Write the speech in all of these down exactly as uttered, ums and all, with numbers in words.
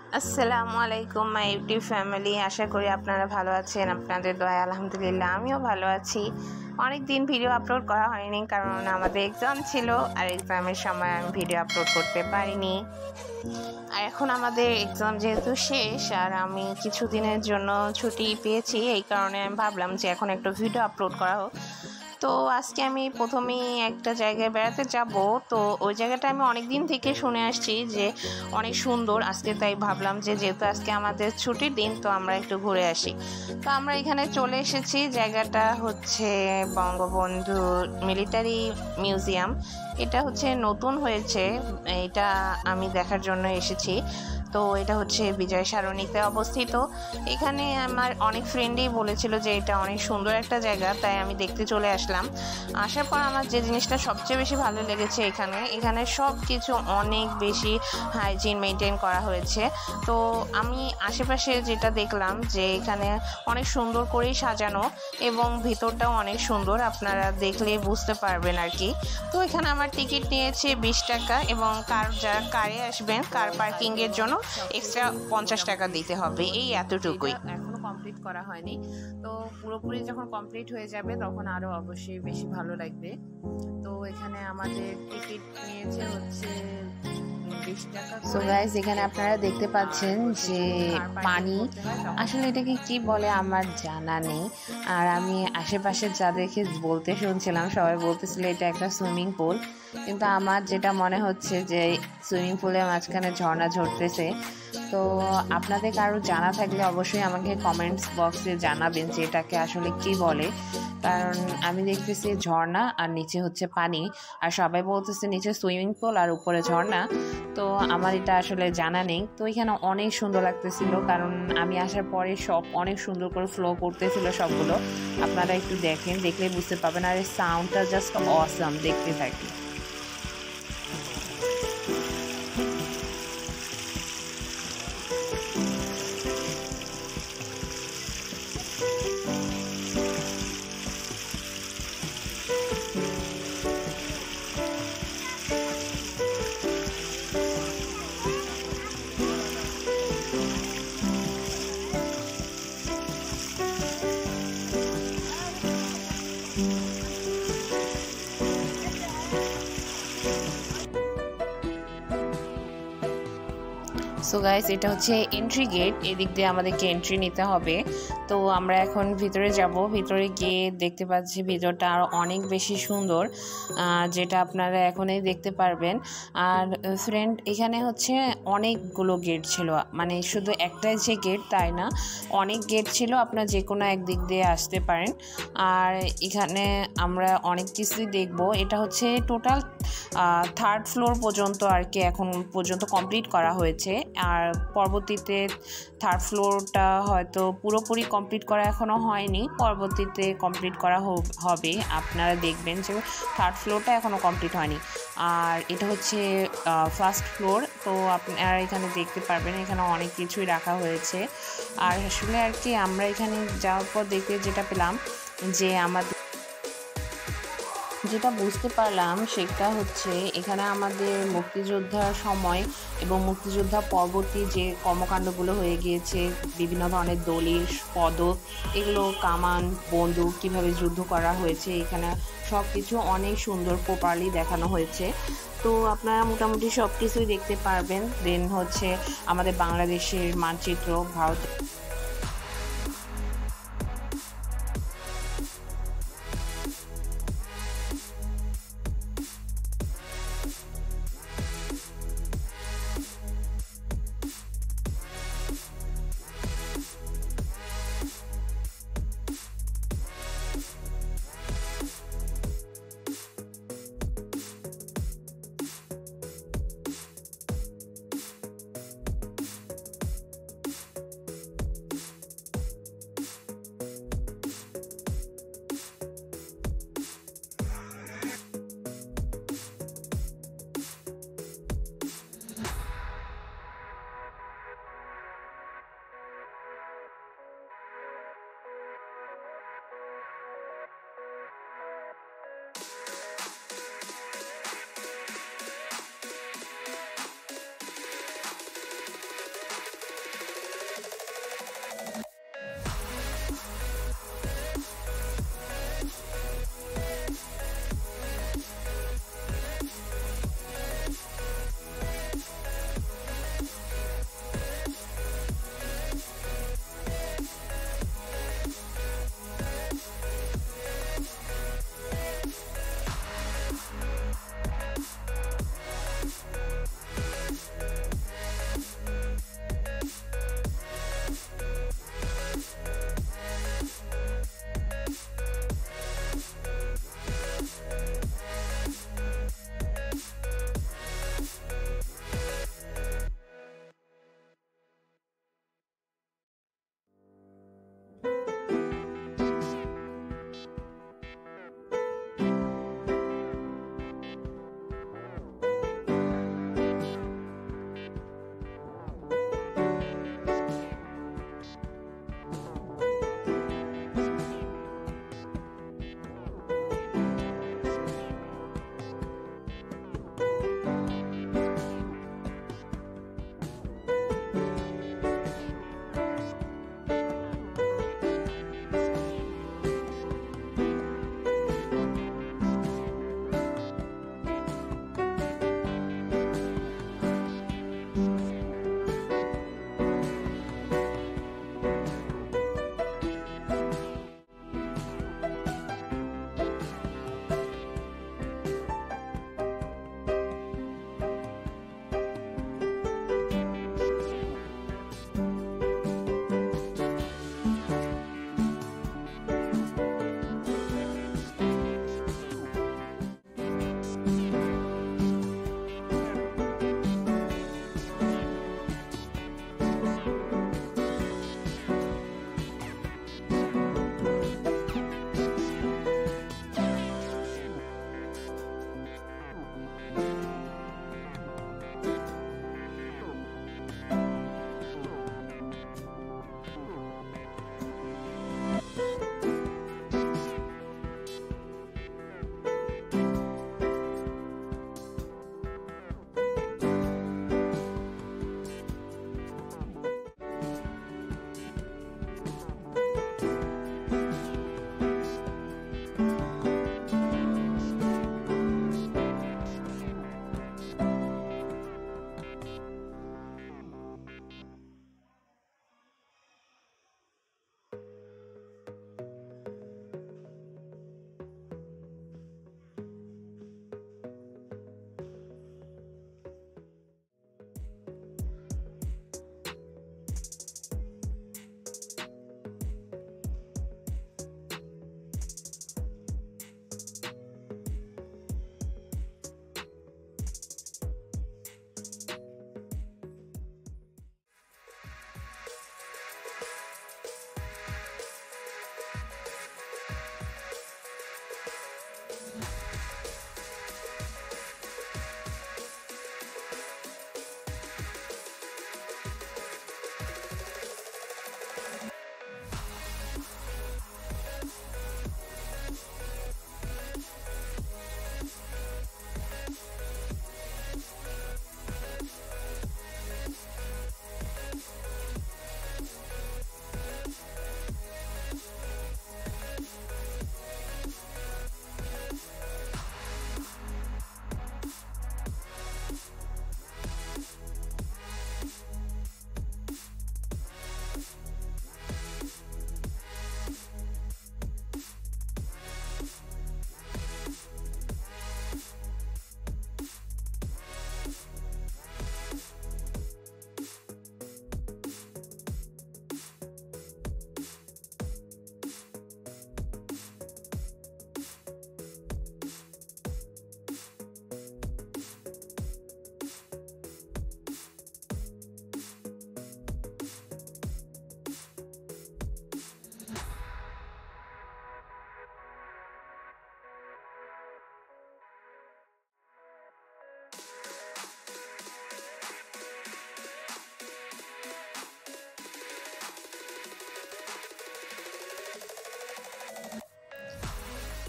আসসালামু আলাইকুম my YouTube family. আশা করি আপনারা ভালো আছেন। আপনাদের দয়ায় আলহামদুলিল্লাহ আমিও ভালো আছি। অনেক দিন ভিডিও আপলোড করা হয়নি, কারণ আমাদের এক্সাম ছিল, আর এক্সামের সময় আমি ভিডিও আপলোড করতে পারিনি। আর এখন আমাদের এক্সাম যেহেতু শেষ, আর আমি কিছুদিনের জন্য ছুটি পেয়েছি, এই কারণে আমি ভাবলাম যে এখন একটু ভিডিও আপলোড করা হোক। তো আজকে আমি প্রথমেই একটা জায়গায় বেড়াতে যাব। তো ওই জায়গাটা আমি অনেক দিন থেকে শুনে আসছি যে অনেক সুন্দর। আজকে তাই ভাবলাম যে যেহেতু আজকে আমাদের ছুটির দিন, তো আমরা একটু ঘুরে আসি। তো আমরা এখানে চলে এসেছি। জায়গাটা হচ্ছে বঙ্গবন্ধু মিলিটারি মিউজিয়াম। এটা হচ্ছে নতুন হয়েছে, এটা আমি দেখার জন্য এসেছি। তো এটা হচ্ছে বিজয় সরণিতে অবস্থিত। এখানে আমার অনেক ফ্রেন্ডই বলেছিল যে এটা অনেক সুন্দর একটা জায়গা, তাই আমি দেখতে চলে আসলাম। আসার পর আমার যে জিনিসটা সবচেয়ে বেশি ভালো লেগেছে, এখানে এখানে সব কিছু অনেক বেশি হাইজিন মেনটেন করা হয়েছে। তো আমি আশেপাশে যেটা দেখলাম যে এখানে অনেক সুন্দর করেই সাজানো, এবং ভিতরটাও অনেক সুন্দর, আপনারা দেখলে বুঝতে পারবেন আর কি। তো এখানে আমার টিকিট নিয়েছে বিশ টাকা, এবং কার যারা কারে আসবেন কার পার্কিংয়ের জন্য এক্সট্রা পঞ্চাশ টাকা দিতে হবে, এই এতটুকুই। এখনো কমপ্লিট করা হয়নি, তো পুরোপুরি যখন কমপ্লিট হয়ে যাবে তখন আরো অবশ্যই বেশি ভালো লাগবে। তো এখানে আমাদের টিকিট নিয়েছে হচ্ছে বিশ টাকা। সো গাইস, এখানে আপনারা দেখতে পাচ্ছেন যে পানি, আসলে এটাকে কি বলে আমার জানা নেই। আর আমি আশেপাশে যাদেরকে বলতে শুনছিলাম, সবাই বলতেছিল এটা একটা সুইমিং পুল, কিন্তু আমার যেটা মনে হচ্ছে যে সুইমিং পুলের মাঝখানে ঝর্ণা ঝরতেছে। তো আপনাদের কারো জানা থাকলে অবশ্যই আমাকে কমেন্টস বক্সে জানাবেন যে এটাকে আসলে কি বলে, কারণ আমি দেখতেছি ঝর্ণা আর নিচে হচ্ছে পানি, আর সবাই বলতেছে নিচে সুইমিং পুল আর উপরে ঝর্ণা। তো আমার এটা আসলে জানা নেই। তো এখানে অনেক সুন্দর লাগতেছিল, কারণ আমি আসার পরে সব অনেক সুন্দর করে ফ্লো করতেছিল সবগুলো। আপনারা একটু দেখেন, দেখলে বুঝতে পারবেন। আর এই সাউন্ডটা জাস্ট অসাম, দেখতে থাকি। সো গাইস, এটা হচ্ছে এন্ট্রি গেট, এদিক দিয়ে আমাদেরকে এন্ট্রি নিতে হবে। তো আমরা এখন ভিতরে যাব। ভিতরে গিয়ে দেখতে পাচ্ছি ভিতরটা আরও অনেক বেশি সুন্দর, যেটা আপনারা এখনই দেখতে পারবেন। আর ফ্রেন্ড, এখানে হচ্ছে অনেকগুলো গেট ছিল, মানে শুধু একটাই যে গেট তাই না, অনেক গেট ছিল, আপনার যে কোনো একদিক দিয়ে আসতে পারেন। আর এখানে আমরা অনেক কিছুই দেখব। এটা হচ্ছে টোটাল থার্ড ফ্লোর পর্যন্ত আর কি এখন পর্যন্ত কমপ্লিট করা হয়েছে, আর পরবর্তীতে থার্ড ফ্লোরটা হয়তো পুরোপুরি কমপ্লিট করা এখনও হয়নি, পরবর্তীতে কমপ্লিট করা হবে। আপনারা দেখবেন যে থার্ড ফ্লোরটা এখনও কমপ্লিট হয়নি। আর এটা হচ্ছে ফার্স্ট ফ্লোর। তো আপনারা এখানে দেখতে পারবেন, এখানে অনেক কিছুই রাখা হয়েছে। আর আসলে আর কি আমরা এখানে যাওয়ার পর দেখতে যেটা পেলাম, যে আমাদের যেটা বুঝতে পারলাম সেটা হচ্ছে এখানে আমাদের মুক্তিযোদ্ধার সময় এবং মুক্তিযোদ্ধা পরবর্তী যে কর্মকাণ্ডগুলো হয়ে গিয়েছে, বিভিন্ন ধরনের দলিল, পদক, এগুলো, কামান, বন্দুক, কীভাবে যুদ্ধ করা হয়েছে, এখানে সব কিছু অনেক সুন্দর প্রপারলি দেখানো হয়েছে। তো আপনারা মোটামুটি সব কিছুই দেখতে পারবেন। দেন হচ্ছে আমাদের বাংলাদেশের মানচিত্র, ভারত।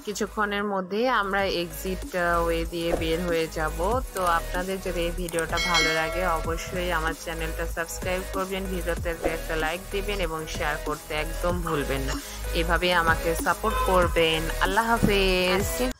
কিছুক্ষণের মধ্যেই আমরা এক্সিট ওয়ে দিয়ে বের হয়ে যাব। তো আপনাদের যদি এই ভিডিওটা ভালো লাগে অবশ্যই আমার চ্যানেলটা সাবস্ক্রাইব করবেন, ভিডিওতে একটা লাইক দিবেন এবং শেয়ার করতে একদম ভুলবেন না। এভাবে আমাকে সাপোর্ট করবেন। আল্লাহ হাফেজ।